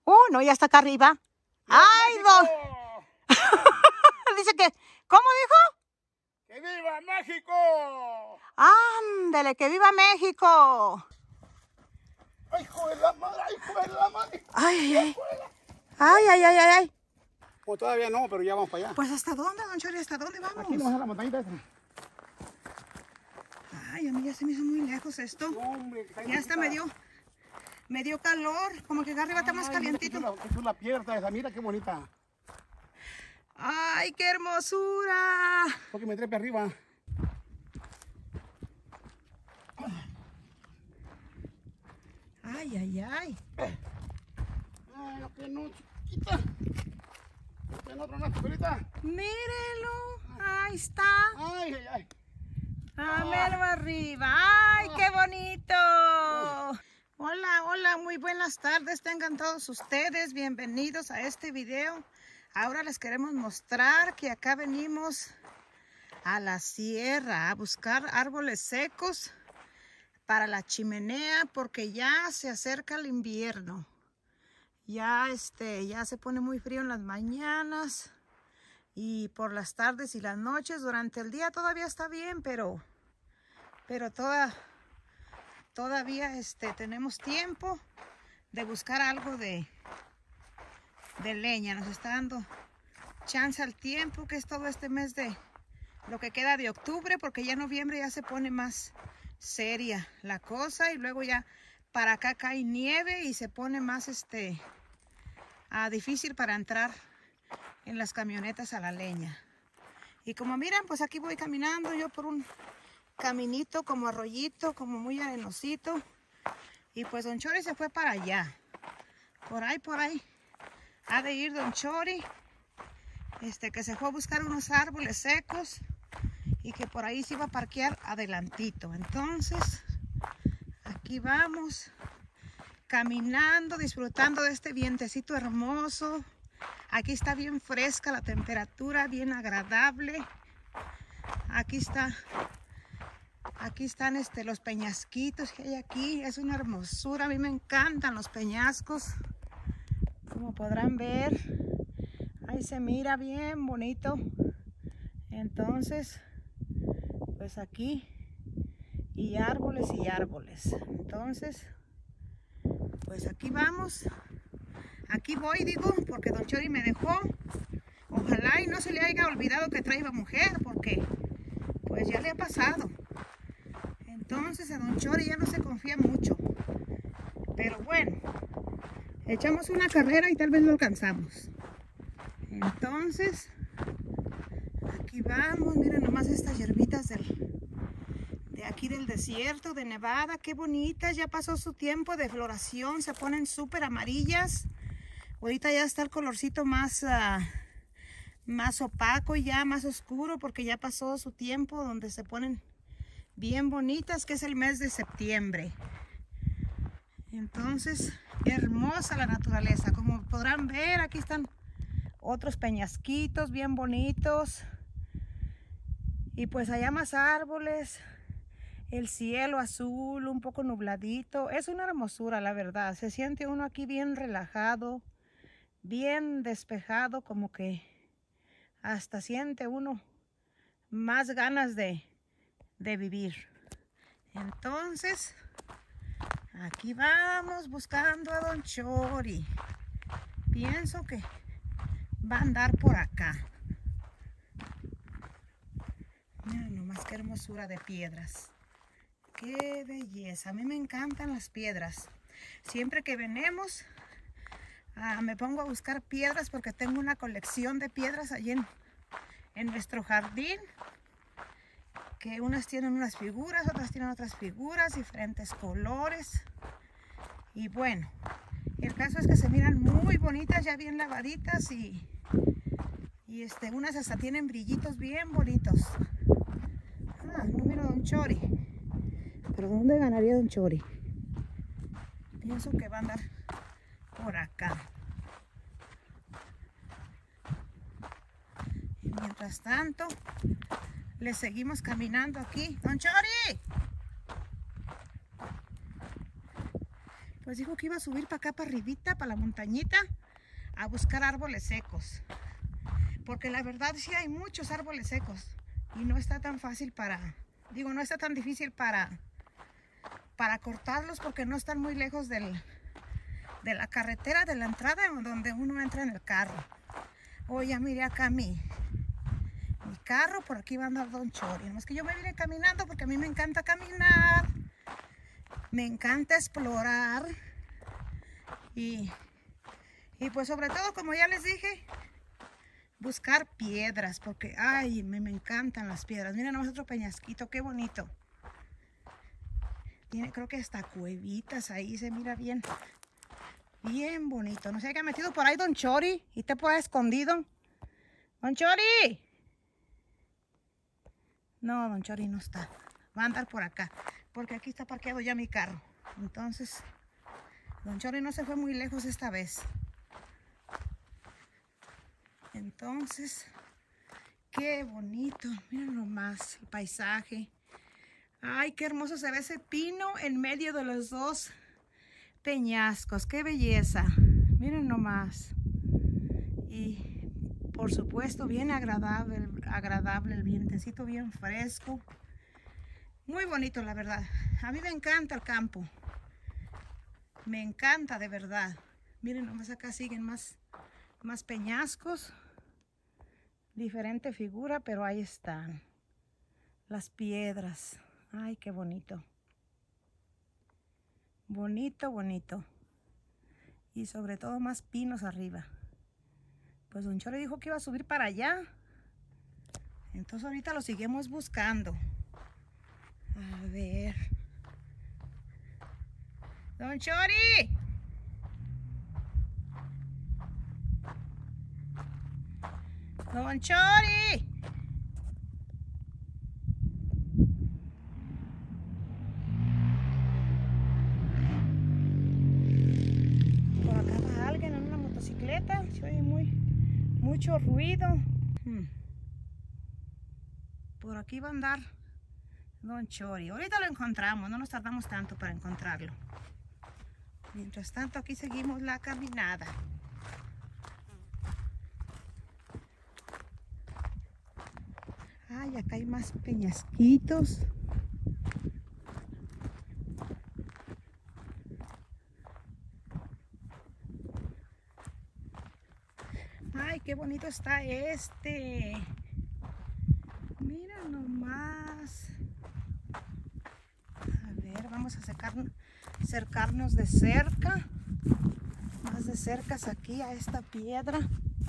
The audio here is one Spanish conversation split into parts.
No, ya está acá arriba. ¡Ay, don! Dice que, ¿cómo dijo? ¡Que viva México! ¡Ándele, que viva México! ¡Ay, hijo de la madre! ¡Ay, hijo de la madre! ¡Ay, ay, ay! ¡Ay, ay, ay, ay, ay! Pues todavía no, pero ya vamos para allá. Pues, ¿hasta dónde, don Chori? ¿Hasta dónde vamos? Aquí nomás a la montañita esa. Ay, a mí ya se me hizo muy lejos esto. No, hombre, que Ya hasta me dio calor. Como que acá arriba está más calientito. Qué chula pierda esa, mira qué bonita. ¡Ay, qué hermosura! Porque me trepe arriba. ¡Ay, ay, ay! Ay, no, que no, chiquita. Que no tronaste, ahorita. ¡Mírenlo! Ahí está. Ay, ay, ay. ¡A verlo arriba! ¡Ay, qué bonito! Hola, hola, muy buenas tardes. Tengan todos ustedes bienvenidos a este video. Ahora les queremos mostrar que acá venimos a la sierra a buscar árboles secos para la chimenea porque ya se acerca el invierno. Ya se pone muy frío en las mañanas y por las tardes y las noches. Durante el día todavía está bien, pero todavía tenemos tiempo de buscar algo de leña. Nos está dando chance al tiempo, que es todo este mes de lo que queda de octubre, porque ya en noviembre ya se pone más seria la cosa y luego ya para acá cae nieve y se pone más difícil para entrar en las camionetas a la leña. Y como miran, pues aquí voy caminando yo por un caminito como arroyito, como muy arenosito, y pues don Chori se fue para allá, por ahí ha de ir don Chori, que se fue a buscar unos árboles secos y que por ahí se iba a parquear adelantito. Entonces aquí vamos caminando, disfrutando de este vientecito hermoso. Aquí está bien fresca la temperatura, bien agradable. Aquí están los peñasquitos que hay aquí. Es una hermosura, a mí me encantan los peñascos. Como podrán ver, ahí se mira bien bonito. Entonces, pues aquí y árboles y árboles. Entonces, pues aquí vamos. Aquí voy, digo, porque don Chori me dejó. Ojalá y no se le haya olvidado que traía mujer, porque pues ya le ha pasado. Entonces a don Chori ya no se confía mucho. Pero bueno, echamos una carrera y tal vez lo alcanzamos. Entonces, aquí vamos. Miren nomás estas hierbitas de aquí del desierto de Nevada. Qué bonitas. Ya pasó su tiempo de floración. Se ponen súper amarillas. Ahorita ya está el colorcito más opaco y ya más oscuro, porque ya pasó su tiempo donde se ponen bien bonitas, que es el mes de septiembre. Entonces, hermosa la naturaleza. Como podrán ver, aquí están otros peñasquitos bien bonitos. Y pues allá más árboles. El cielo azul, un poco nubladito. Es una hermosura, la verdad. Se siente uno aquí bien relajado, bien despejado, como que hasta siente uno más ganas de vivir. Entonces, aquí vamos buscando a don Chori. Pienso que va a andar por acá. Mira nomás qué hermosura de piedras. Qué belleza. A mí me encantan las piedras. Siempre que venimos, me pongo a buscar piedras porque tengo una colección de piedras allí en nuestro jardín. Que unas tienen unas figuras, otras tienen otras figuras, diferentes colores. Y bueno, el caso es que se miran muy bonitas, ya bien lavaditas y unas hasta tienen brillitos bien bonitos. No miro a don Chori. ¿Pero dónde ganaría don Chori? Pienso que va a andar por acá. Y mientras tanto, le seguimos caminando aquí. ¡Don Chori! pues dijo que iba a subir para acá, para arribita, para la montañita, a buscar árboles secos. Porque la verdad sí hay muchos árboles secos y no está tan fácil no está tan difícil para cortarlos porque no están muy lejos de la carretera, de la entrada donde uno entra en el carro. Oh, ya miré acá mi carro, por aquí va a andar Don Chori. No es que yo me vine caminando porque a mí me encanta caminar, me encanta explorar y pues sobre todo, como ya les dije, buscar piedras, porque ay, me encantan las piedras. Miren nomás otro peñasquito, qué bonito. Tiene, creo que hasta cuevitas ahí, se mira bien bonito. No sé qué ha metido por ahí Don Chori y te puede escondido. Don Chori. No, Don Chori no está. Va a andar por acá, porque aquí está parqueado ya mi carro. Entonces, Don Chori no se fue muy lejos esta vez. Entonces, qué bonito. Miren nomás el paisaje. Ay, qué hermoso se ve ese pino en medio de los dos peñascos. Qué belleza. Miren nomás. Y por supuesto bien agradable el vientecito bien fresco. Muy bonito, la verdad. A mí me encanta el campo. Me encanta de verdad. Miren nomás, acá siguen más peñascos. Diferente figura, pero ahí están las piedras. Ay, qué bonito. Bonito, bonito. Y sobre todo más pinos arriba. Pues Don Chori dijo que iba a subir para allá. Entonces ahorita lo seguimos buscando. A ver. Don Chori. Don Chori. Por acá va alguien en una motocicleta. Se oye mucho ruido. Por aquí va a andar Don Chori. Ahorita lo encontramos, no nos tardamos tanto para encontrarlo. Mientras tanto, aquí seguimos la caminada. Ay, acá hay más peñasquitos. Ay, qué bonito está este. Mira nomás. A ver, vamos a acercarnos de cerca. Más de cerca aquí a esta piedra.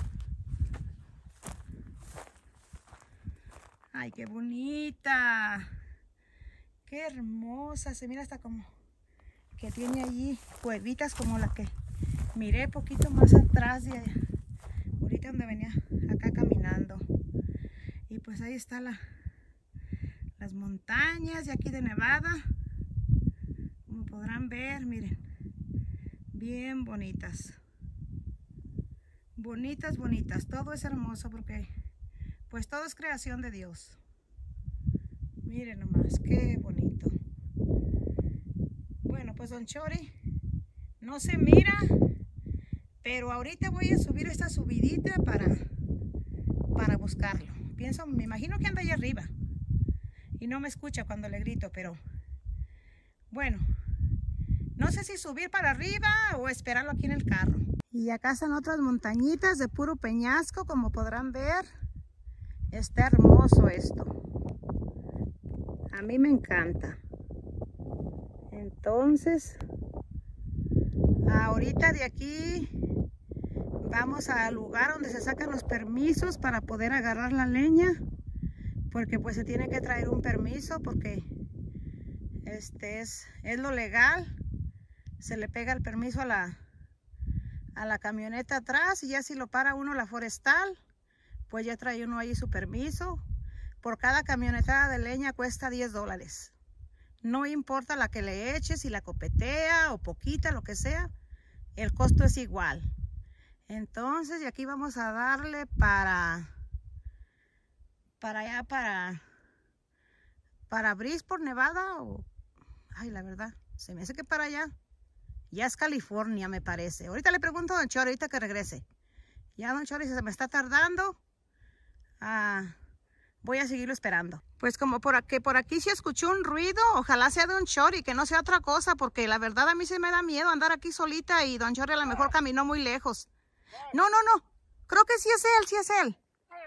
Ay, qué bonita. Qué hermosa. Se mira hasta como que tiene allí cuevitas como la que miré poquito más atrás de allá. Ahorita donde venía acá caminando. Y pues ahí está las montañas de aquí de Nevada. Como podrán ver, miren. Bien bonitas. Bonitas, bonitas. Todo es hermoso porque pues todo es creación de Dios. Miren nomás, qué bonito. Bueno, pues Don Chori no se mira, pero ahorita voy a subir esta subidita para buscarlo. Me imagino que anda allá arriba y no me escucha cuando le grito, pero bueno, no sé si subir para arriba o esperarlo aquí en el carro. Y acá están otras montañitas de puro peñasco, como podrán ver. Está hermoso esto. A mí me encanta. Entonces, ahorita de aquí vamos al lugar donde se sacan los permisos para poder agarrar la leña, porque pues se tiene que traer un permiso porque es lo legal. Se le pega el permiso a la camioneta atrás y ya si lo para uno la forestal, pues ya trae uno ahí su permiso. Por cada camionetada de leña cuesta $10. No importa la que le eches, si la copetea o poquita, lo que sea, el costo es igual. Entonces, y aquí vamos a darle para allá, para Bridgeport, Nevada, ay, la verdad, se me hace que para allá. Ya es California, me parece. Ahorita le pregunto a Don Chori, ahorita que regrese. Ya Don Chori se me está tardando. Voy a seguirlo esperando. Pues como por aquí sí escuchó un ruido, ojalá sea de Don Chori, que no sea otra cosa, porque la verdad a mí se me da miedo andar aquí solita y Don Chori a lo mejor caminó muy lejos. No. Creo que sí es él, sí es él.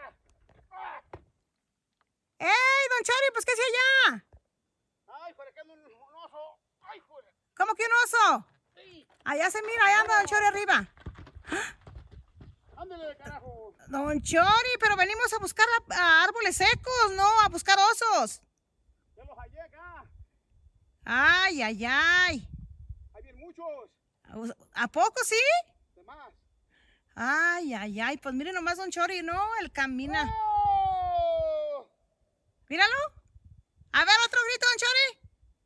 ¡Ey, Don Chori, pues qué es allá! Ay, joder, que anda un oso. Ay, joder. ¿Cómo que un oso? Sí. Allá se mira, allá anda Don Chori arriba. Ándale, carajo. Don Chori, pero venimos a buscar árboles secos, no a buscar osos. Ya los hallé acá. Ay. Hay bien muchos. ¿A poco sí? De más. Ay, pues miren nomás Don Chori, ¿no? Él camina. ¡Oh! Míralo. A ver, otro grito, Don Chori.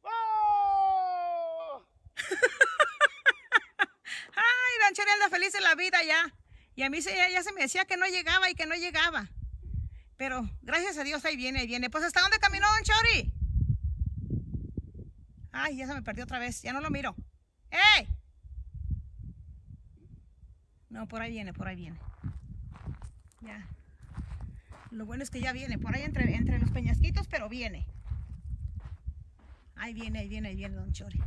¡Oh! Ay, Don Chori anda feliz en la vida ya. Y a mí ya se me decía que no llegaba y que no llegaba. Pero gracias a Dios ahí viene. Pues ¿hasta dónde caminó Don Chori? Ay, ya se me perdió otra vez. Ya no lo miro. ¡Ey! No, por ahí viene. Ya. Lo bueno es que ya viene. Por ahí entre los peñasquitos, pero viene. Ahí viene Don Chori.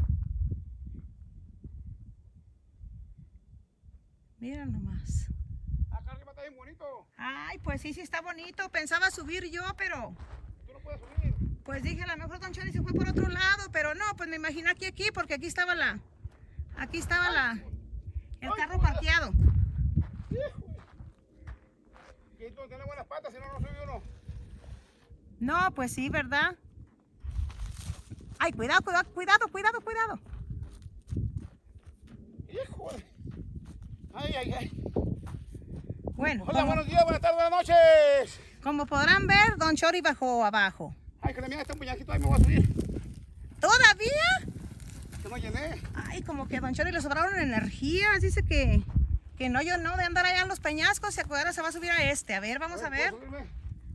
Mira nomás. Acá arriba está bien bonito. Ay, pues sí está bonito. Pensaba subir yo, pero Tú no puedes subir. pues dije, a lo mejor Don Chori se fue por otro lado, pero no, pues me imaginé aquí, porque aquí estaba el carro parqueado. Y entonces tiene buenas patas, si no, no sube uno. No, pues sí, ¿verdad? Ay, cuidado. Híjole. Ay. Bueno, Hola, buenos días, buenas tardes, buenas noches. como podrán ver, Don Chori bajó abajo. Ay, que la mía está un puñajito, ahí me voy a subir. ¿Todavía? Que no llené. Ay, como que a Don Chori le sobraron energías. Dice que no, yo no, de andar allá en los peñascos, y ahora se va a subir a este. A ver, vamos a ver. ¿Puedo subirme?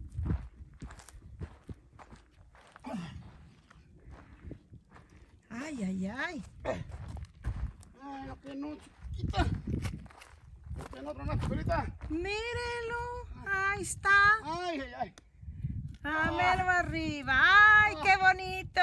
Ay. Ay, lo que no, chiquita. Que no tronaste, chiquita. Mírelo, ahí está. Ay. A verlo arriba. ¡Ay, qué bonito!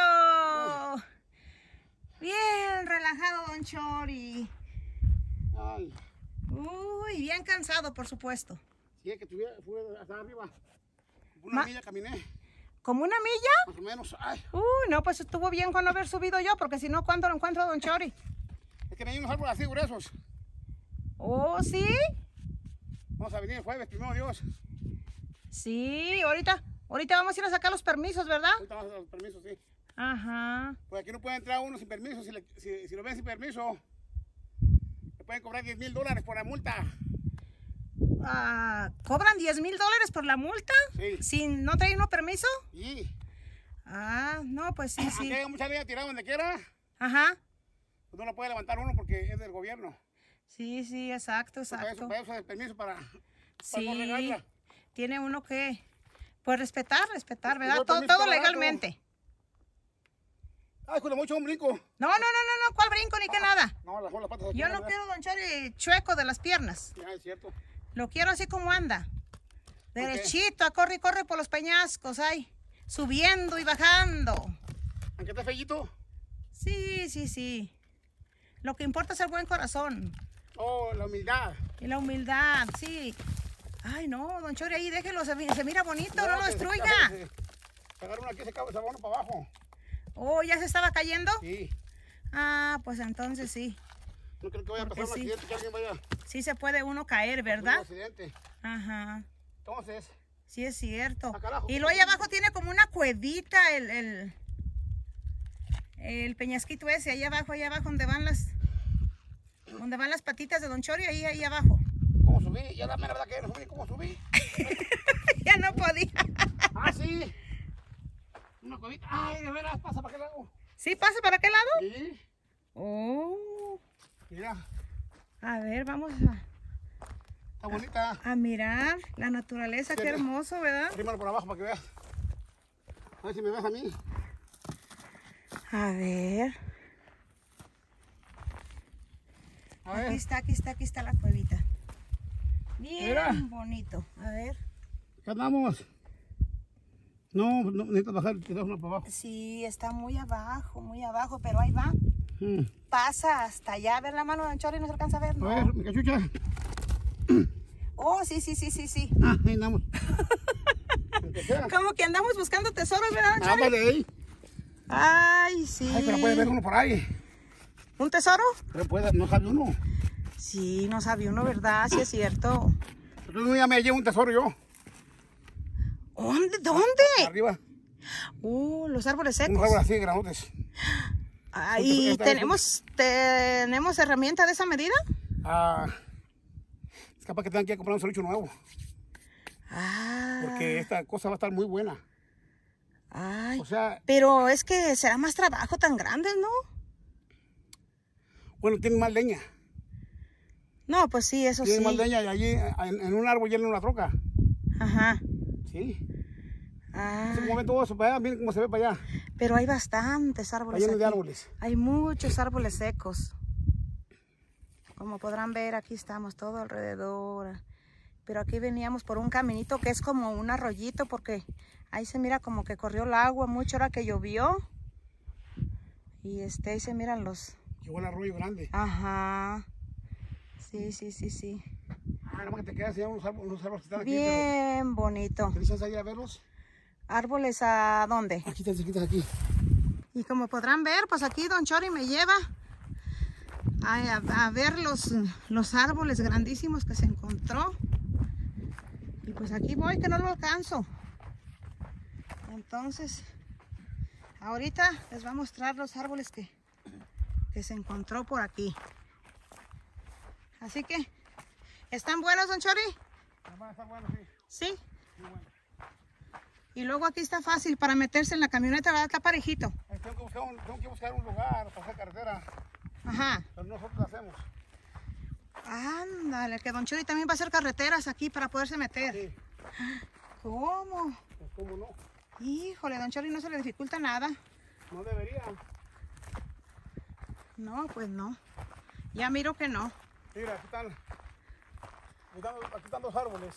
Bien relajado, Don Chori. Ay. Uy, bien cansado, por supuesto. Sí, es que fui hasta arriba. Una milla caminé, ¿Como una milla? más o menos. Ay, No, pues estuvo bien con no haber subido yo, porque si no, ¿cuándo lo encuentro a Don Chori? es que me hay unos árboles así gruesos. ¿Oh, sí? Vamos a venir el jueves, primero Dios. Sí, ahorita vamos a ir a sacar los permisos, ¿verdad? Ahorita vamos a hacer los permisos, sí. Ajá. Pues aquí no puede entrar uno sin permiso. Si lo ven sin permiso, le pueden cobrar $10,000 por la multa. ¿Cobran $10,000 por la multa? Sí. ¿Sin no traer uno permiso? Sí. No, pues sí. Aunque haya mucha leña tirada donde quiera, Ajá. pues no lo puede levantar uno porque es del gobierno. Sí, exacto. Para eso es el permiso para Sí, no regarla. tiene uno que, pues respetar, ¿verdad? Yo Todo también estaba legalmente. Ay, con mucho un brinco. No, ¿cuál brinco ni qué nada? No, las patas aquí. Yo no quiero Don Chori chueco de las piernas. Ya, es cierto. Lo quiero así como anda. Derechito, a corre por los peñascos, ahí. Subiendo y bajando. Aunque está feíto. Sí. Lo que importa es el buen corazón. Oh, la humildad. Y la humildad, sí. Ay, no, Don Chori, ahí déjelo, se mira bonito, no lo destruya. Se agarra uno aquí, se va uno para abajo. Oh, ¿ya se estaba cayendo? Sí. Pues entonces sí. No creo que vaya a Porque pasar un sí. accidente, que alguien vaya Sí se puede uno caer, a un ¿verdad? accidente. Ajá. Entonces, Sí, es cierto. carajo. Y luego allá abajo tiene como una cuevita el peñasquito ese, allá abajo donde van las patitas de Don Chori, ahí abajo. ¿Cómo subí? Ya la mera verdad que no subí. ¿Cómo subí? Ya no podía. Sí. Una cuevita. Ay, de veras, pasa para aquel lado. ¿Sí pasa para qué lado? Sí. Oh. Mira, A ver, vamos está bonita. a mirar la naturaleza, qué hermoso, ¿verdad? Primero por abajo para que veas. A ver si me ves a mí. A ver. A ver. Aquí está la cuevita. Bien Mira. bonito. A ver. Acá andamos. No, necesitas bajar el teléfono para abajo. Sí, está muy abajo, pero ahí va. Pasa hasta allá. A ver la mano de Don Chori, no se alcanza a ver. A No. ver, mi cachucha. Oh, sí. Ahí andamos. Como que andamos buscando tesoros, ¿verdad, Don Chori? Ándale ahí. Ay, sí. Ay, pero puede ver uno por ahí. ¿Un tesoro? Pero puede, no sabe uno. Sí, no sabía uno, ¿verdad? Sí es cierto. Entonces un día me llevo un tesoro yo. ¿Dónde? Arriba. Los árboles Unos secos. árboles así, granotes. ¿Y tenemos herramienta de esa medida? Es capaz que tengan que comprar un serrucho nuevo. Porque esta cosa va a estar muy buena. Ay, O sea, pero es que será más trabajo tan grande, ¿no? bueno, tiene más leña. No, pues sí, eso Tiene sí. más leña y allí en un árbol llena una troca. Ajá. Sí. Ah, Como ven todo eso para allá, miren cómo se ve para allá. pero hay bastantes Está árboles lleno de aquí. árboles. Hay muchos árboles secos. Como podrán ver, aquí estamos todo alrededor. Pero aquí veníamos por un caminito que es como un arroyito porque ahí se mira como que corrió el agua mucho ahora que llovió. Y ahí se miran los... Llegó el arroyo grande. Ajá. Sí. Nada más que te quedas allá unos árboles que están aquí. Bien bonito. Pero, ¿tienes chance de ir a verlos? ¿Árboles a dónde? Aquí están cerquitas aquí. Y como podrán ver, pues aquí Don Chori me lleva a ver los árboles grandísimos que se encontró. Y pues aquí voy que no lo alcanzo. Entonces, ahorita les voy a mostrar los árboles que se encontró por aquí. Así que, ¿están buenos, Don Chori? Está bueno, sí. Sí. Muy bueno. Y luego aquí está fácil para meterse en la camioneta, ¿verdad? Está parejito. Tengo que buscar un lugar para hacer carretera. Ajá. Pero nosotros lo hacemos. Ándale, que Don Chori también va a hacer carreteras aquí para poderse meter. Sí. ¿Cómo? Pues cómo no. Híjole, Don Chori no se le dificulta nada. No debería. No, pues no. Ya miro que no. Mira, aquí están dos árboles.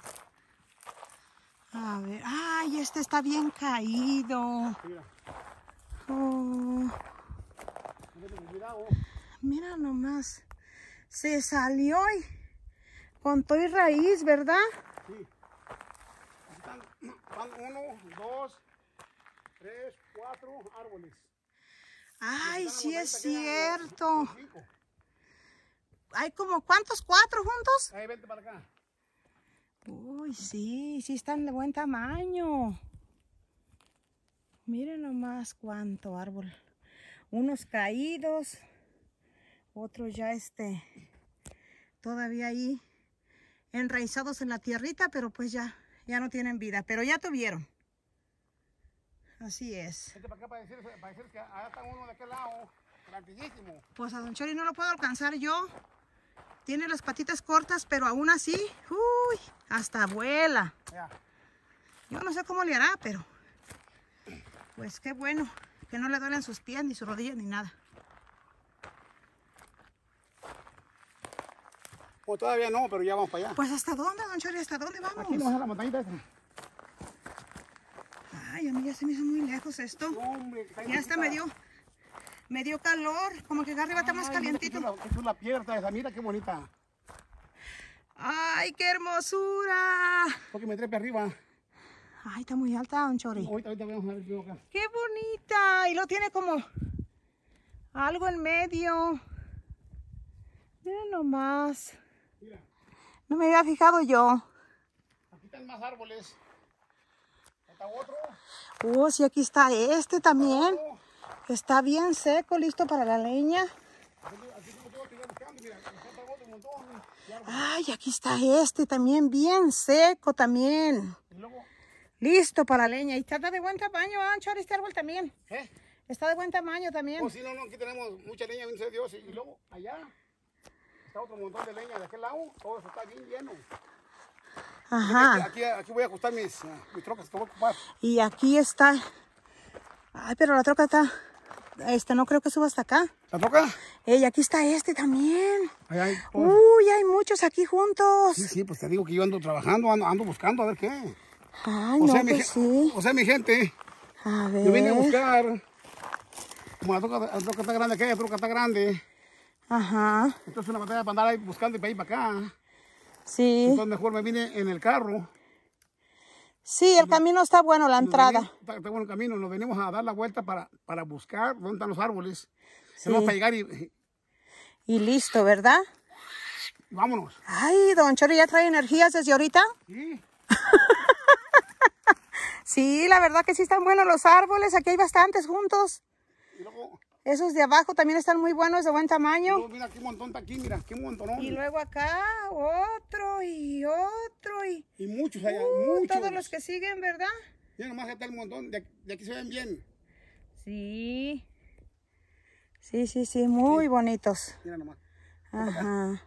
A ver, ay, este está bien caído. Mira, Oh, cuidado. mira nomás. Se salió con todo y raíz, ¿verdad? Sí. Aquí están 1, 2, 3, 4 árboles. Ay, sí es Aquí hay cierto. 5. Hay como, ¿cuántos? ¿4 juntos? Ahí, vente para acá. Uy, sí están de buen tamaño. Miren nomás cuánto árbol. Unos caídos, otros ya todavía ahí enraizados en la tierrita, pero pues ya no tienen vida, pero ya tuvieron. Así es. Vente para acá para decir que allá está uno de aquel lado, grandísimo. Pues a Don Chori no lo puedo alcanzar yo. Tiene las patitas cortas, pero aún así, uy, hasta vuela. Ya. Yo no sé cómo le hará, pero pues qué bueno que no le duelen sus pies, ni sus rodillas, ni nada. Pues todavía no, pero ya vamos para allá. Pues ¿hasta dónde, Don Chori? ¿Hasta dónde vamos? Aquí vamos a la montañita esta. Ay, a mí ya se me hizo muy lejos esto. No, hombre, está Ya hasta me dio calor, como que acá arriba está más calientito. Qué chula piedra esa, mira qué bonita. ¡Ay, qué hermosura! Porque me trepe arriba. Ay, está muy alta, Don Chori. Ahorita vamos a ver qué acá. ¡Qué bonita! Y lo tiene como algo en medio. Miren nomás. Mira, No me había fijado yo. aquí están más árboles. Está otro. Oh, sí, aquí está también. Otro. Está bien seco, listo para la leña. Aquí como todo estoy buscando, mira, está otro montón. Ay, aquí está también bien seco también. Y luego, Listo para la leña. Y está de buen tamaño, Don Chori, este árbol también. ¿eh? Está de buen tamaño también. Oh, sí, no, aquí tenemos mucha leña, bendito sea Dios. Y luego, allá, está otro montón de leña de aquel lado. Todo eso está bien lleno. Ajá. Aquí voy a ajustar mis trocas que voy a ocupar. Y aquí está. Ay, pero la troca está no creo que suba hasta acá. ¿La troca? Ey, aquí está este también. Ahí hay. Uy, hay muchos aquí juntos. Sí, pues te digo que yo ando trabajando, ando buscando a ver qué. Ay, no, pues sí. O sea, mi gente, A ver. yo vine a buscar. Como la troca está grande, aquella troca está grande. Ajá. Entonces una batalla para andar ahí buscando y para ir para acá. Sí. Entonces mejor me vine en el carro. Sí, el camino está bueno, la entrada. Está bueno el camino. Nos venimos a dar la vuelta para buscar dónde están los árboles. Sí. Tenemos para llegar y listo, ¿verdad? vámonos. Ay, don Chori, ¿ya trae energías desde ahorita? Sí. Sí, la verdad que sí están buenos los árboles. Aquí hay bastantes juntos. Y luego, esos de abajo también están muy buenos, de buen tamaño. luego mira qué montón está aquí, mira, qué montón. Y luego acá otro y otro y muchos allá, muchos. Todos los que siguen, ¿verdad? Mira nomás está el montón, de aquí se ven bien. Sí. Sí, muy bonitos. Mira nomás. Ajá.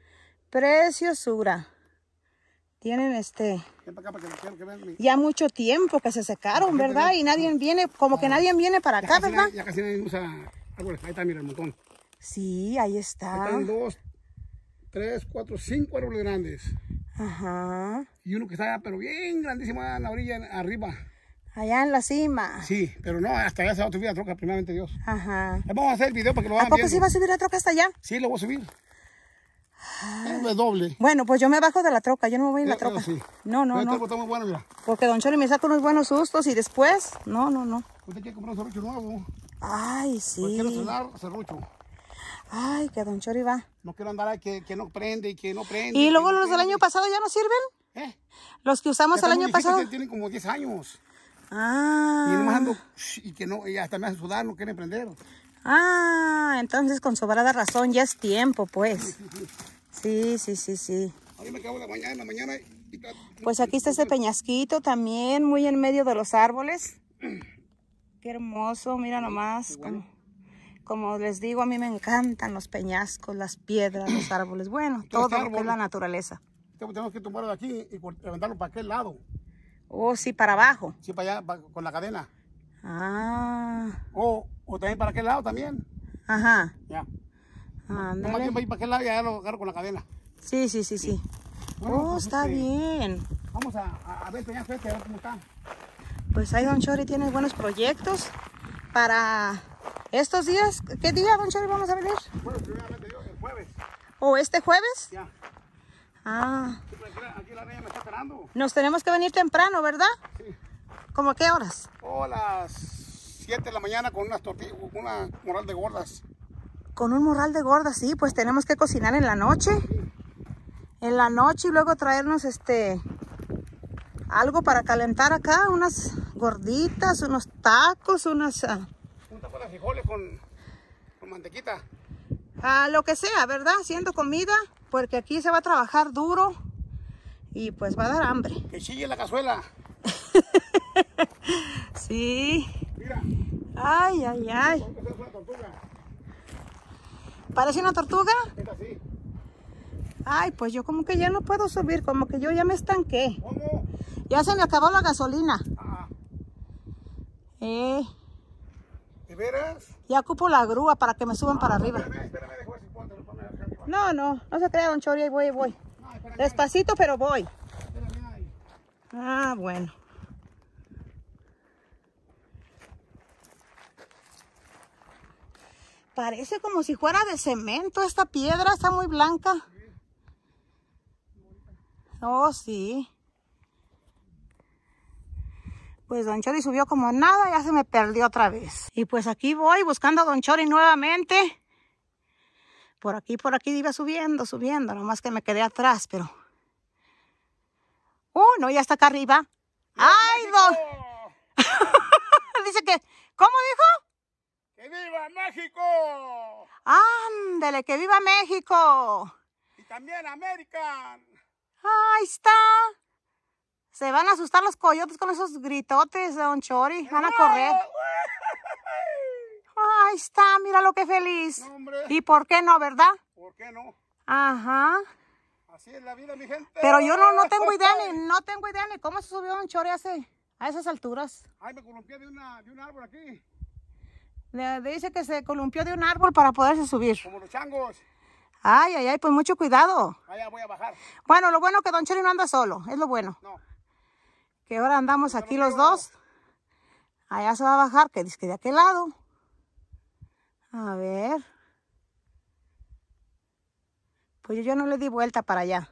Preciosura. Tienen Ven para acá para que vean. ya mucho tiempo que se secaron, ¿verdad? Y nadie viene, como que nadie viene para acá, ¿verdad? Ya casi nadie usa árboles. Ahí está, mira el montón. Sí, ahí está. Ahí están 2, 3, 4, 5 árboles grandes. Ajá. Y uno que está, pero bien grandísimo en la orilla, arriba. Allá en la cima. Sí, pero no, hasta allá se va a subir la troca, primeramente Dios. Ajá. Vamos a hacer el video para que lo ¿A vean poco viendo. sí va a subir la troca hasta allá? Sí, lo voy a subir. Es doble. Bueno, pues yo me bajo de la troca, yo no me voy en la troca. Sí. No. Está muy bueno, mira. Porque don Chori me saca unos buenos sustos y después, no. Usted quiere comprar un serrucho nuevo. Ay, sí. Pues quiero estrenar serrucho. Ay, que don Chori va. No quiero andar ahí que no prende y que no prende. ¿Y luego los del año pasado ya no sirven? Los que usamos el año pasado. Tienen como 10 años. Ah. Y nomás ando y que no, y hasta me hacen sudar, no quieren prender. Ah, entonces con sobrada razón ya es tiempo, pues. Sí. Ahí me acabo de bañar en la mañana. Pues aquí está este peñasquito también, muy en medio de los árboles. Qué hermoso, mira nomás. Bueno. Como les digo, a mí me encantan los peñascos, las piedras, los árboles. Bueno, todo lo que es la naturaleza. Tenemos que tumbarlo de aquí y levantarlo para aquel lado. Oh, sí, para abajo. Sí, para allá, con la cadena. Ah. O también para aquel lado también. Ajá. Ya. Ándale. Nomás que va a ir para aquel lado y allá lo agarro con la cadena. Sí. Bueno, pues está bien. Vamos a ver el peñasco este, a ver cómo está. Pues ahí don Chori tiene buenos proyectos para estos días. ¿Qué día, don Chori, vamos a venir? Bueno, primeramente yo, el jueves. ¿O este jueves? Ya. Ah. Sí, pues aquí la reina me está esperando. Nos tenemos que venir temprano, ¿verdad? Sí. ¿Cómo qué horas? O a las 7 de la mañana con unas tortillas, una moral de gordas. Con un morral de gordas, sí, pues tenemos que cocinar en la noche. En la noche y luego traernos algo para calentar acá, unas gorditas, unos tacos, unas... Un taco de frijoles con mantequita. lo que sea, ¿verdad? Haciendo comida, porque aquí se va a trabajar duro y pues va a dar hambre. Que chille la cazuela. Sí. Mira. Ay. Esta es una tortuga. ¿Parece una tortuga? Esta sí. Ay, pues yo como que ya no puedo subir, como que yo ya me estanqué. ¿Cómo? Ya se me acabó la gasolina. Ah. ¿De veras? Ya ocupo la grúa para que me suban para arriba. Espérame, dejo ver si puedo poner acá arriba. No se crea, don Chori, ahí voy. Despacito, pero voy. Espérame ahí. Ah, bueno. Parece como si fuera de cemento esta piedra, está muy blanca. Oh, sí. Pues don Chori subió como nada, ya se me perdió otra vez. Y pues aquí voy buscando a don Chori nuevamente. Por aquí iba subiendo, nomás que me quedé atrás, pero... no, ya está acá arriba. ¡Ay, don! Dice que... ¿Cómo dijo? ¡Que viva México! ¡Ándele, que viva México! Y también América. Ahí está. Se van a asustar los coyotes con esos gritotes de don Chori. Van a correr. Ahí está, míralo qué feliz. No, hombre. ¿Y por qué no, verdad? ¿Por qué no? Ajá. Así es la vida, mi gente. Pero yo no tengo idea ni cómo se subió don Chori a esas alturas. Ay, me columpié de un árbol aquí. Dice que se columpió de un árbol para poderse subir. Como los changos. Ay, ay, ay, pues mucho cuidado. Allá voy a bajar. Bueno, lo bueno que Don Chori no anda solo, es lo bueno. No. Que ahora andamos aquí los quiero. dos. Allá se va a bajar, que dice que de aquel lado. A ver. Pues yo no le di vuelta para allá.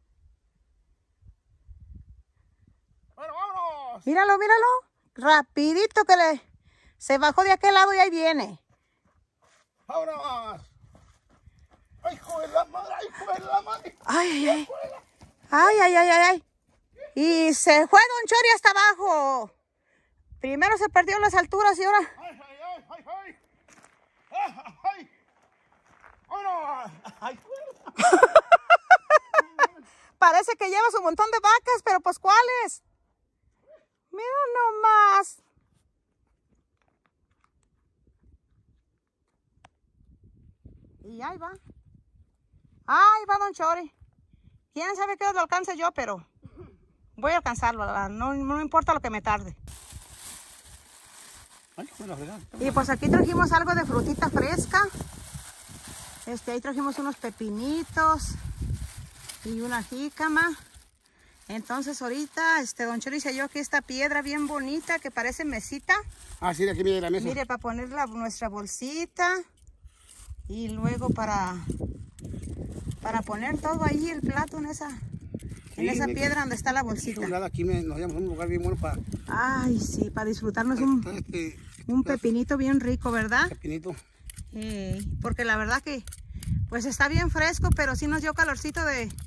Bueno, vámonos. Míralo, míralo. Rapidito que se bajó de aquel lado y ahí viene. Vámonos. Ay, hijo de la madre, ay, hijo de la madre. Ay, ay, ay. Ay, ay, ay, ay, ay. Y se fue Don Chori hasta abajo. Primero se perdió en las alturas y ahora... Ay, ay, ay, ay, ay. Ay, ay. Vámonos. Ay, Parece que llevas un montón de vacas, pero pues ¿cuáles? Mira nomás. Y ahí va. Ahí va Don Chori. Quién sabe qué hora lo alcance yo, pero voy a alcanzarlo. No importa lo que me tarde. ay, hijo de la fregada. Y pues aquí trajimos algo de frutita fresca. Ahí trajimos unos pepinitos y una jícama. Entonces ahorita Don Chori se halló aquí esta piedra bien bonita que parece mesita. Ah, sí, de aquí viene la mesa. Mire, para poner nuestra bolsita. Y luego para poner todo ahí el plato en esa piedra donde está la bolsita. Chulada, aquí nos hallamos un lugar bien bueno para... Ay, sí, para disfrutarnos un pepinito bien rico, ¿verdad? Pepinito. Porque la verdad que pues está bien fresco, pero sí nos dio calorcito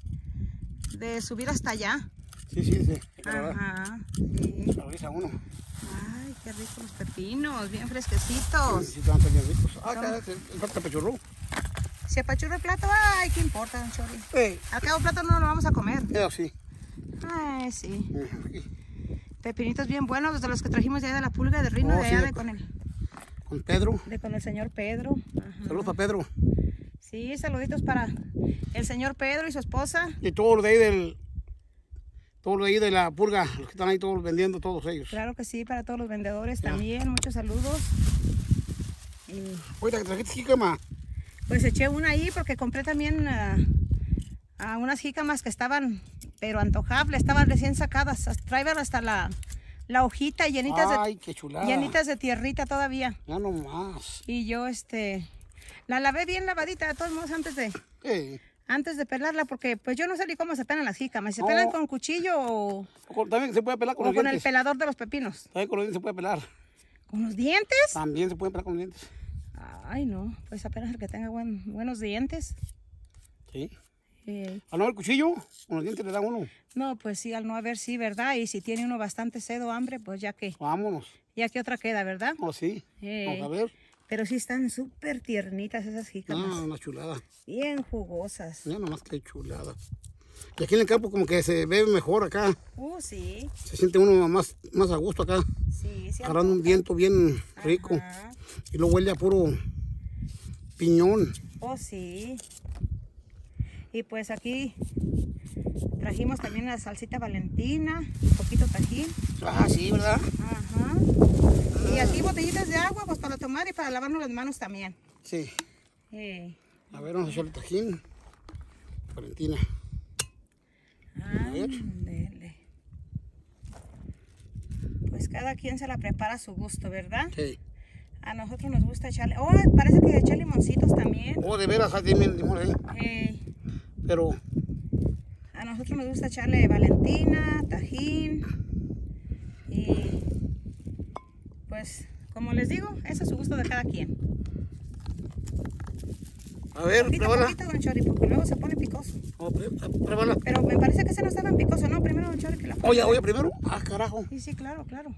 de subir hasta allá. Sí, sí, sí. Ajá, sí. Avisa uno. Ay, qué ricos los pepinos, bien fresquecitos. Sí, están bien ricos. Ah, el plato apachurró. Si apachurra el plato, ay, ¿qué importa, Don Chori? Sí. Al cabo el plato no lo vamos a comer. Sí. Ay, sí. Aquí. Pepinitos bien buenos, de los que trajimos de allá de la Pulga de Rino, Oh, de sí, allá con Pedro. con el señor Pedro. Ajá. Saludos para Pedro. Sí, saluditos para el señor Pedro y su esposa. Y todos los de ahí todos los de ahí de la purga, los que están ahí todos vendiendo, todos ellos. Claro que sí, para todos los vendedores también, muchos saludos. Y Oiga, que trajiste jícama. pues eché una ahí porque compré también a unas jícamas que estaban, pero antojables, estaban recién sacadas. Traían hasta la hojita Ay, qué chulada. llenitas de tierrita todavía. Ya no más. Y yo la lavé bien lavadita, de todos modos, antes de pelarla, porque pues yo no sé ni cómo se pelan las jícamas. ¿Se pelan con cuchillo o También se puede pelar con los con el dientes. pelador de los pepinos? También con los dientes se puede pelar. ¿Con los dientes? También se puede pelar con los dientes. Ay, no, pues apenas el que tenga buenos dientes. Sí. Eh, Al no haber cuchillo, con los dientes le da uno. no, pues sí, al no haber, sí, ¿verdad? Y si tiene uno bastante sed o hambre, pues ya que Vámonos. otra queda, ¿verdad? Oh, sí. Vamos a ver. Pero sí están súper tiernitas esas jícamas. Ah, una chulada. Bien jugosas. Ya nomás que chulada. Y aquí en el campo como que se ve mejor acá. Sí. Se siente uno más a gusto acá. Sí, sí. Agarrando un viento bien rico. Ajá. Y luego huele a puro piñón. Oh, sí. Y pues aquí trajimos también la salsita Valentina, un poquito tajín. Ah, sí, ¿verdad? Ajá. Y aquí botellitas de agua, pues para tomar y para lavarnos las manos también. Sí. Eh. A ver, vamos a echarle tajín. Valentina. Ándele. Pues cada quien se la prepara a su gusto, ¿verdad? Sí. A nosotros nos gusta echarle... Oh, parece que echar limoncitos también. Oh, de veras, dime el limón ahí. Pero... a nosotros nos gusta echarle Valentina, tajín. Y... pues, como les digo, ese es su gusto de cada quien. A ver, pruébala. Poquito, Don Chori, porque luego se pone picoso. Oh, pruébala. Pero me parece que ese no estaba en picoso, ¿no? Primero, Don Chori, que la... Oye, primero. Ah, carajo. Sí, sí, claro, claro.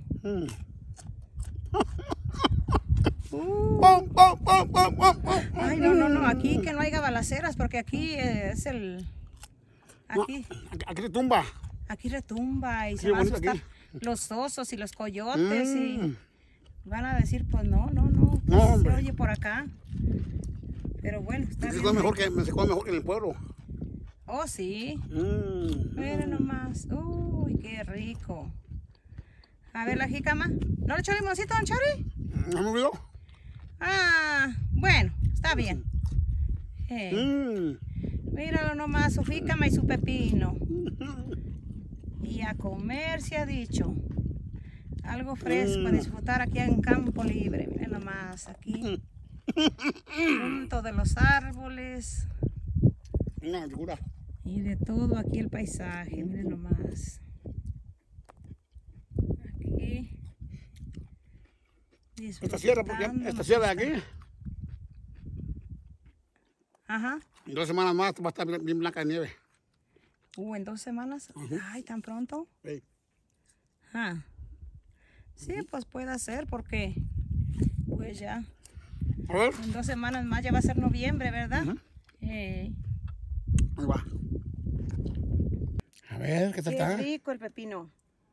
Ay, no, aquí que no haya balaceras, porque aquí es el... Aquí, aquí retumba. aquí retumba y se Qué van a bonito asustar aquí. los osos y los coyotes y van a decir, pues no, pues No, se hombre. oye por acá. Pero bueno, está Se bien. come mejor que en el pueblo. Oh, sí. Miren nomás. Uy, qué rico. A ver la jícama. ¿No le echó limoncito, Don Chori? ¿No me olvidó? Ah, bueno, está bien. Míralo nomás, su jícama y su pepino. Y a comer se ha dicho. Algo fresco a disfrutar aquí en campo libre. Miren nomás, aquí. Junto de los árboles. Una figura. Y de todo aquí el paisaje, miren nomás. Aquí. Esta sierra, de aquí. Ajá. En 2 semanas más va a estar bien blanca de nieve. En 2 semanas. Ay, ¿tan pronto? Sí. Ah. Sí, pues puede ser porque pues ya. A ver. En 2 semanas más ya va a ser noviembre, ¿verdad? Ahí va. A ver, ¿qué tal está? Qué rico el pepino.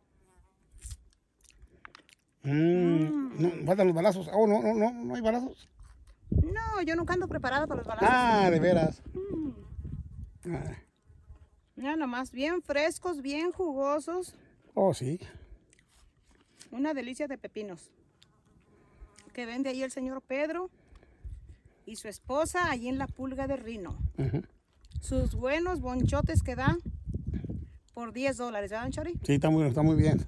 No, faltan los balazos. Oh, no hay balazos. No, yo nunca ando preparada para los balazos. Ah, de veras. Ya nomás, bien frescos, bien jugosos. Oh, sí. Una delicia de pepinos. Que vende ahí el señor Pedro y su esposa allí en la Pulga de Rino. Sus buenos bonchotes que dan por $10, ¿verdad, Chori? Sí, está muy bien.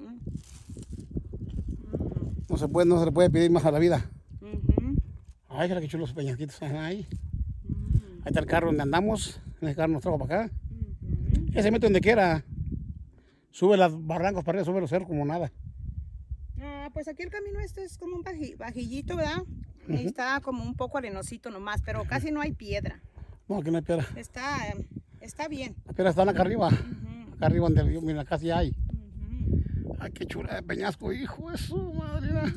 No se le puede pedir más a la vida. Ay, que chulos peñasquitos. Ahí. Ahí está el carro donde andamos. El carro nos trajo para acá. Ese se mete donde quiera. Sube las barrancos para arriba, sube los cerros como nada. Pues aquí el camino este es como un vajillito, ¿verdad? Y está como un poco arenosito nomás, pero casi no hay piedra. No, aquí no hay piedra. Está bien. Las piedras están acá arriba. Acá arriba donde yo, mira, casi hay. Ay, qué chula de peñasco, hijo de su madre.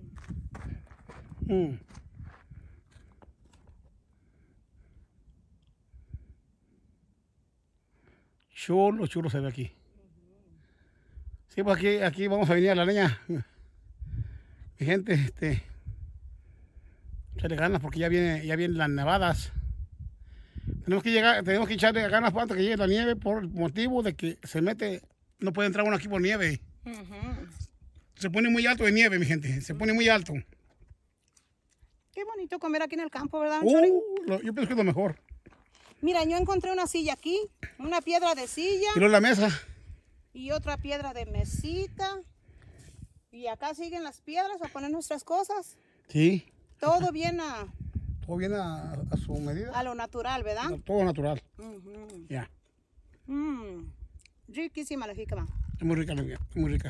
Chulo se ve aquí. Sí, pues aquí vamos a venir a la leña. Mi gente, se le ganas porque ya vienen las nevadas. Tenemos que echarle ganas antes que llegue la nieve por el motivo de que no puede entrar uno aquí por nieve. Se pone muy alto de nieve, mi gente, se pone muy alto. Qué bonito comer aquí en el campo, ¿verdad, Chori? Yo pienso que es lo mejor. Mira, yo encontré una silla aquí, una piedra de silla. Y luego la mesa. Y otra piedra de mesita. Y acá siguen las piedras a poner nuestras cosas. Sí. Todo bien a su medida. A lo natural, ¿verdad? Todo natural. Ya. Riquísima la jícama. Es muy rica, muy rica.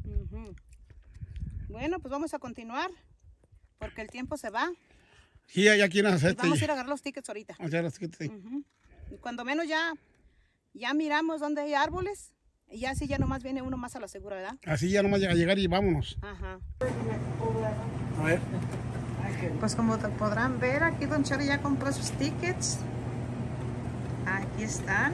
Bueno, pues vamos a continuar porque el tiempo se va. Sí, ya aquí vamos a ir a agarrar los tickets ahorita. Vamos a agarrar los tickets, sí. Y cuando menos ya miramos dónde hay árboles. Y ya así ya nomás viene uno más a la segura, ¿verdad? Así ya nomás a llegar y vámonos. Ajá. A ver. Pues como podrán ver, aquí Don Chori ya compró sus tickets. Aquí están.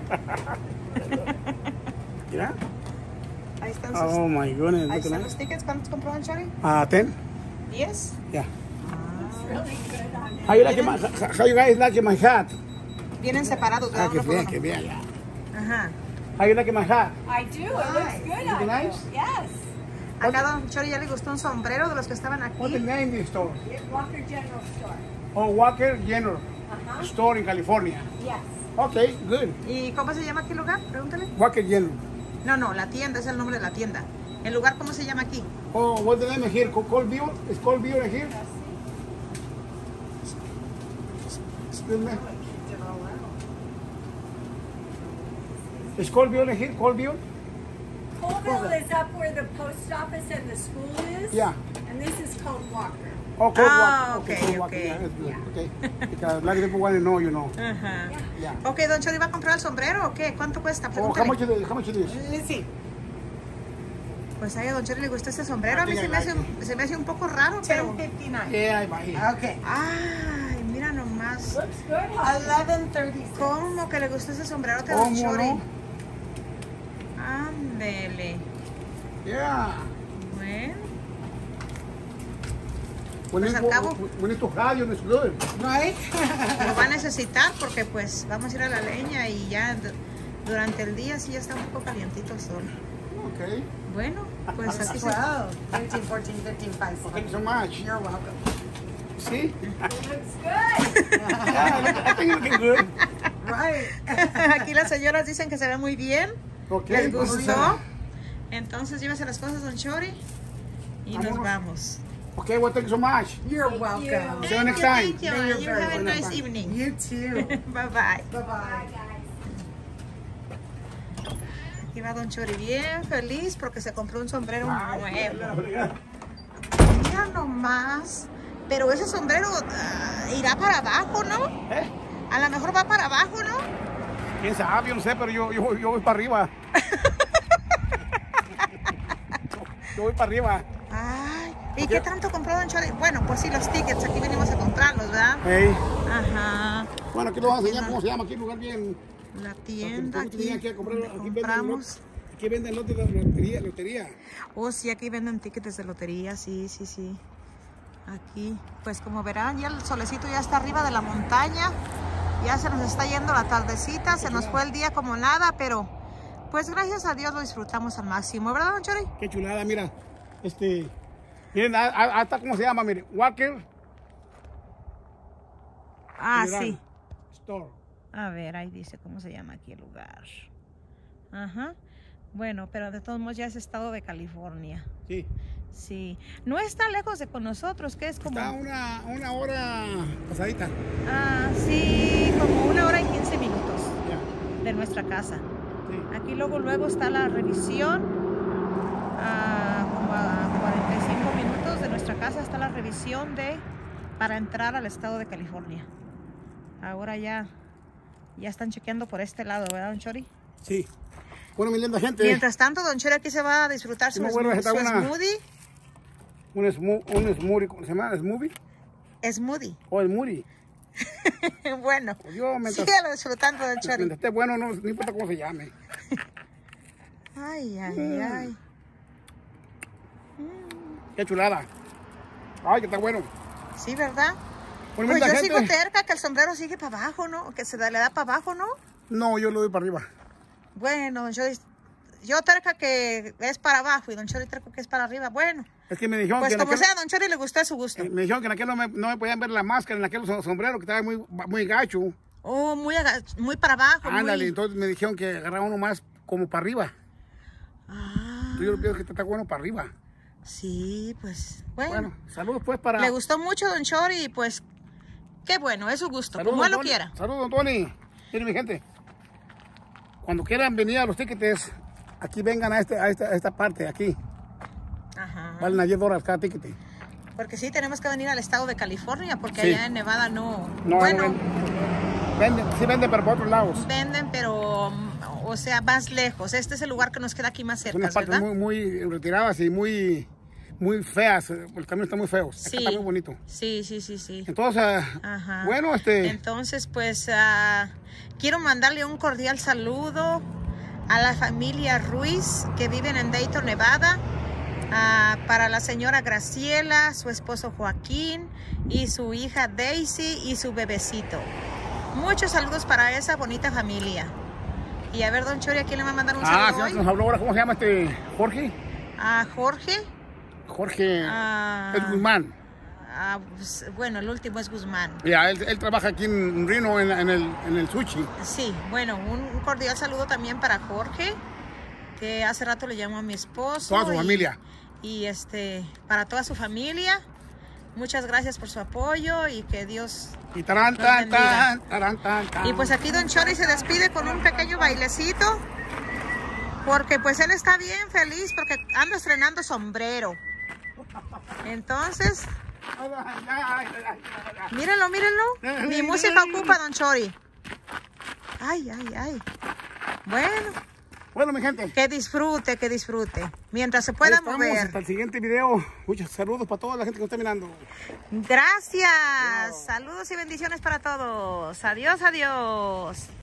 Mira. Ahí están Oh my goodness. Ahí están los tickets. ¿Cuántos compró Don Chori? 10. 10. Yeah. How you guys like my hat? Vienen separados, ¿verdad? Qué bien, ya. Ajá. How you like my hat? I do. It looks good Is it nice? Yes. Acá Don Chori ya le gustó un sombrero de los que estaban aquí. What's the name of the store? Walker General Store. Oh, Walker General Store in California. Yes. Okay, good. ¿Y cómo se llama aquí el lugar? Pregúntale. Walker General. No, la tienda es el nombre de la tienda. ¿El lugar cómo se llama aquí? Oh, what's the name here? Colville? Is Colville here? Excuse me. Is Colville here? Colville? Colville is up where the post office and the school is. Yeah. And this is called Walker. Oh, Cold Walker. Okay. Cold Walker. Yeah, that's good. Okay. Because a lot of people want to know, you know. Ajá. Yeah. Ok, Don Chori, ¿va a comprar el sombrero o qué? ¿Cuánto cuesta? Oh, Pregúntale. how much it is? Let's see. Pues a Don Chori le gustó este sombrero. A mí I se think me, I hace, like se me hace un poco raro, pero... $10.59. Yeah, I buy it. Ok. Ay, mira nomás. Looks good. $11.36. ¿Cómo que le gustó ese sombrero a Don ¿Cómo Chori? no? Ándele. Yeah. Bueno. Pues al cabo. We need to radio, it's good. Right. Lo va a necesitar porque pues vamos a ir a la leña y ya durante el día sí ya está un poco calientito el sol. Okay. Bueno, pues aquí se... 12, 13, 14, 15, 5. Thank you so much. You're welcome. See? Looks good. I think looking good. Right. Aquí las señoras dicen que se ve muy bien. Okay, ¿Les vamos gustó? a- Entonces llévese las cosas, don Chori. Y nos Vámonos. vamos. Okay, well, thank you so much. You're welcome. See you next time. Thank you. You're You very have a nice welcome. evening. You too. Bye bye. Bye-bye. Aquí va don Chori bien feliz porque se compró un sombrero nuevo. Mira nomás. Pero ese sombrero irá para abajo, ¿no? ¿Eh? A lo mejor va para abajo, ¿no? ¿Quién sabe? Yo no sé, pero yo voy para arriba. Yo voy para arriba. Ay, ¿y qué tanto compró don Chori? Bueno, pues sí, los tickets. Aquí venimos a comprarlos, ¿verdad? Hey. Ajá. Bueno, aquí lo vamos a enseñar cómo se llama aquí el lugar bien. La tienda Porque tenía aquí. que comprar, donde aquí venden compramos. Aquí venden lotes de lotería. Oh, sí, aquí venden tickets de lotería, sí, sí, sí. Aquí, pues como verán, ya el solecito ya está arriba de la montaña. Ya se nos está yendo la tardecita, se nos fue el día como nada, pero pues gracias a Dios lo disfrutamos al máximo, ¿verdad, don Chori? Qué chulada, mira. Miren, hasta cómo se llama, miren. Walker Ah, General sí. Store. A ver, ahí dice cómo se llama aquí el lugar. Ajá. Bueno, pero de todos modos ya es estado de California. Sí. Sí. No está lejos de con nosotros, que es como... Está una hora pasadita. Ah, sí, como 1 hora y 15 minutos Ya. de nuestra casa. Sí. Aquí luego está la revisión. Como a 45 minutos de nuestra casa está la revisión para entrar al estado de California. Ahora ya están chequeando por este lado, ¿verdad, don Chori? Sí. Bueno, mi linda gente. Mientras tanto, don Chori aquí se va a disfrutar su, Yo me voy a recetar su una- smoothie. Un smoothie, ¿cómo se llama? ¿Smoothie? Smoothie. O el smoothie. Bueno, Yo mientras, síguelo disfrutando, don Chori. mientras esté bueno, no importa cómo se llame. Ay, ay, ay. Qué chulada. Ay, que está bueno. Sí, ¿verdad? Bueno, Pues mi yo linda sigo gente. terca que el sombrero sigue para abajo, ¿no? Que le da para abajo, ¿no? No, yo lo doy para arriba. Bueno, yo terca que es para abajo y don Chori terca que es para arriba. Bueno, Es que me dijeron pues que en como aquel, sea, don Chori le gustó a su gusto. me dijeron que en aquel no me podían ver la máscara, en aquel sombrero que estaba muy gacho. Oh, muy para abajo. Ándale, muy... entonces me dijeron que agarraba uno más como para arriba. Ah, Entonces yo le pido que está bueno para arriba. sí, pues, bueno. Bueno, saludos pues para... Le gustó mucho don Chori y pues, qué bueno, es su gusto, Saludos, como él lo Tony. quiera. Saludos, don Tony. Miren, mi gente. Cuando quieran venir a los tickets, aquí vengan a esta parte, aquí. Ajá. Valen a $10 cada ticket. Porque sí, tenemos que venir al estado de California porque Sí. allá en Nevada no... No, bueno, no venden, sí venden, pero por otros lados. venden, pero, o sea, más lejos. Este es el lugar que nos queda aquí más cerca, Son unas partes ¿verdad? muy retiradas y muy feas. El camino está muy feo. Acá Sí. está muy bonito. Sí, sí, sí, sí. Entonces, Ajá. bueno, Entonces, pues, quiero mandarle un cordial saludo a la familia Ruiz que viven en Dayton, Nevada. Para la señora Graciela, su esposo Joaquín y su hija Daisy y su bebecito. Muchos saludos para esa bonita familia. Y a ver, don Chori, ¿a quién le va a mandar un saludo sí, hoy? nos habló ahora, ¿cómo se llama Jorge? A Jorge. Jorge Ah. es Guzmán. Pues, bueno, el último es Guzmán. Ya, él trabaja aquí en Reno, en el sushi. Sí, bueno, un cordial saludo también para Jorge, que hace rato le llamó a mi esposo. Toda su familia. Y para toda su familia. Muchas gracias por su apoyo y que Dios... Y tarán, Los tan, bendiga. tan. Y pues aquí don Chori se despide con un pequeño bailecito. Porque pues él está bien feliz porque anda estrenando sombrero. Entonces, mírenlo, mírenlo. Mi música ocupa don Chori. Ay, ay, ay. Bueno, Bueno, mi gente. que disfrute, que disfrute. Mientras se Ahí pueda estamos, mover. hasta el siguiente video. Muchos saludos para toda la gente que nos está mirando. Gracias. Saludos y bendiciones para todos. Adiós, adiós.